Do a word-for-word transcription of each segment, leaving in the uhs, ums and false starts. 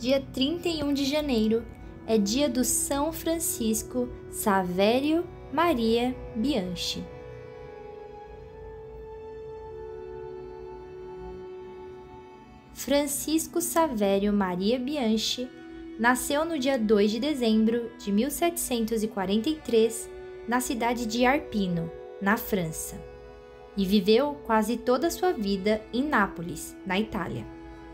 dia trinta e um de janeiro, é dia do São Francisco Savério Maria Bianchi. Francisco Savério Maria Bianchi nasceu no dia dois de dezembro de mil setecentos e quarenta e três na cidade de Arpino, na França, e viveu quase toda a sua vida em Nápoles, na Itália.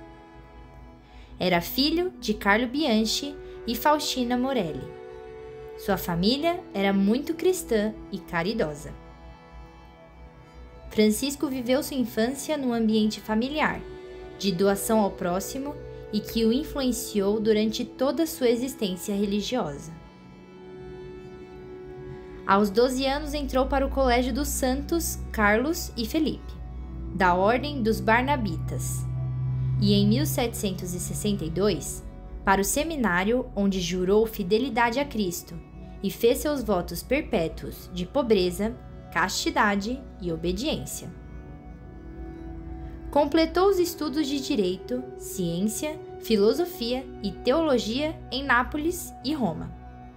Era filho de Carlo Bianchi e Faustina Morelli. Sua família era muito cristã e caridosa. Francisco viveu sua infância num ambiente familiar, de doação ao próximo e que o influenciou durante toda a sua existência religiosa. Aos doze anos entrou para o Colégio dos Santos Carlos e Felipe, da Ordem dos Barnabitas, e em mil setecentos e sessenta e dois, para o seminário onde jurou fidelidade a Cristo e fez seus votos perpétuos de pobreza, castidade e obediência. Completou os estudos de Direito, Ciência, Filosofia e Teologia em Nápoles e Roma.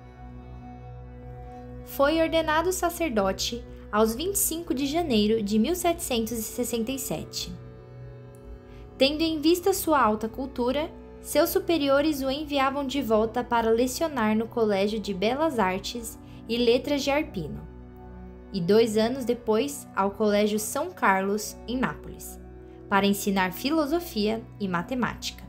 Foi ordenado sacerdote aos vinte e cinco de janeiro de mil setecentos e sessenta e sete. Tendo em vista sua alta cultura, seus superiores o enviavam de volta para lecionar no Colégio de Belas Artes e Letras de Arpino, e dois anos depois ao Colégio São Carlos, em Nápoles, para ensinar filosofia e matemática.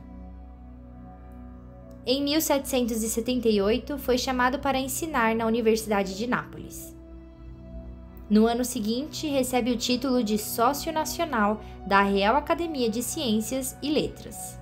Em mil setecentos e setenta e oito, foi chamado para ensinar na Universidade de Nápoles. No ano seguinte, recebe o título de Sócio Nacional da Real Academia de Ciências e Letras.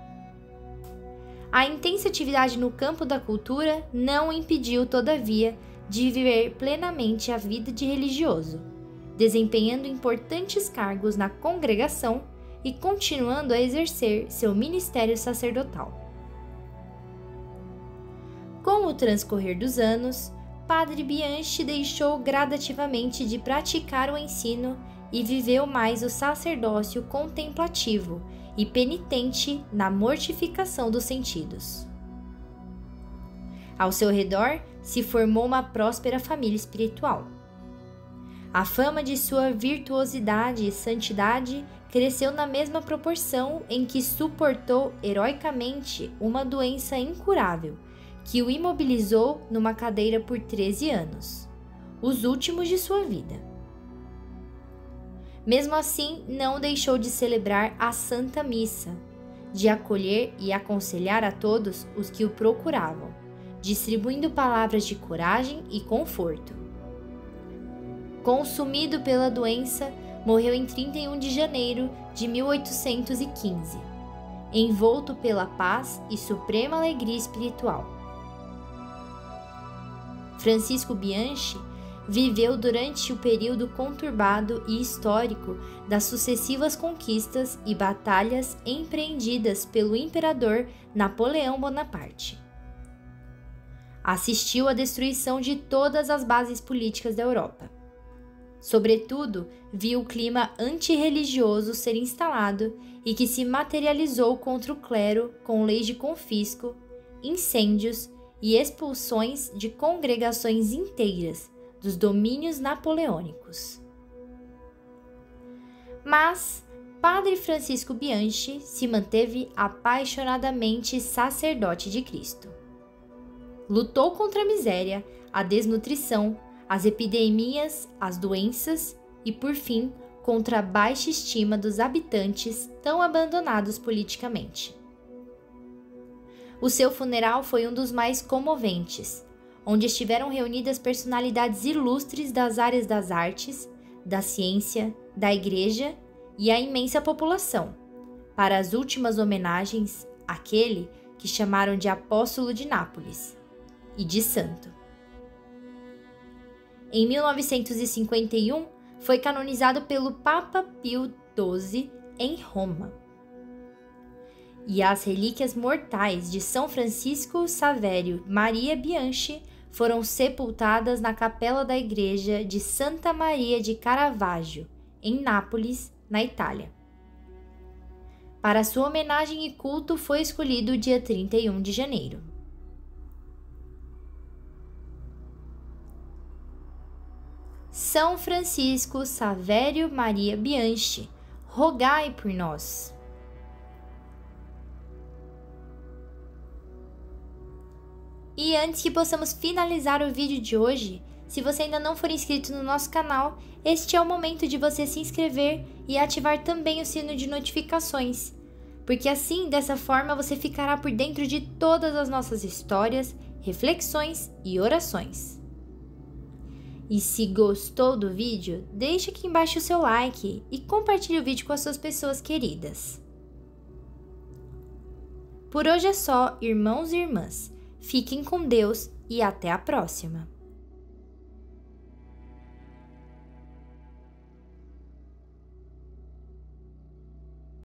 A intensa atividade no campo da cultura não o impediu, todavia, de viver plenamente a vida de religioso, desempenhando importantes cargos na congregação e continuando a exercer seu ministério sacerdotal. Com o transcorrer dos anos, Padre Bianchi deixou gradativamente de praticar o ensino e viveu mais o sacerdócio contemplativo e penitente na mortificação dos sentidos. Ao seu redor se formou uma próspera família espiritual. A fama de sua virtuosidade e santidade cresceu na mesma proporção em que suportou heroicamente uma doença incurável que o imobilizou numa cadeira por treze anos, os últimos de sua vida. Mesmo assim, não deixou de celebrar a Santa Missa, de acolher e aconselhar a todos os que o procuravam, distribuindo palavras de coragem e conforto. Consumido pela doença, morreu em trinta e um de janeiro de mil oitocentos e quinze, envolto pela paz e suprema alegria espiritual. Francisco Bianchi viveu durante o período conturbado e histórico das sucessivas conquistas e batalhas empreendidas pelo imperador Napoleão Bonaparte. Assistiu à destruição de todas as bases políticas da Europa. Sobretudo, viu o clima antirreligioso ser instalado e que se materializou contra o clero com leis de confisco, incêndios e expulsões de congregações inteiras dos domínios napoleônicos. Mas Padre Francisco Bianchi se manteve apaixonadamente sacerdote de Cristo. Lutou contra a miséria, a desnutrição, as epidemias, as doenças e, por fim, contra a baixa estima dos habitantes tão abandonados politicamente. O seu funeral foi um dos mais comoventes, onde estiveram reunidas personalidades ilustres das áreas das artes, da ciência, da igreja e a imensa população, para as últimas homenagens àquele que chamaram de Apóstolo de Nápoles e de Santo. Em mil novecentos e cinquenta e um, foi canonizado pelo Papa Pio doze em Roma. E as relíquias mortais de São Francisco Savério Maria Bianchi foram sepultadas na capela da igreja de Santa Maria de Caravaggio, em Nápoles, na Itália. Para sua homenagem e culto foi escolhido o dia trinta e um de janeiro. São Francisco Savério Maria Bianchi, rogai por nós. E antes que possamos finalizar o vídeo de hoje, se você ainda não for inscrito no nosso canal, este é o momento de você se inscrever e ativar também o sino de notificações, porque assim, dessa forma, você ficará por dentro de todas as nossas histórias, reflexões e orações. E se gostou do vídeo, deixe aqui embaixo o seu like e compartilhe o vídeo com as suas pessoas queridas. Por hoje é só, irmãos e irmãs. Fiquem com Deus e até a próxima!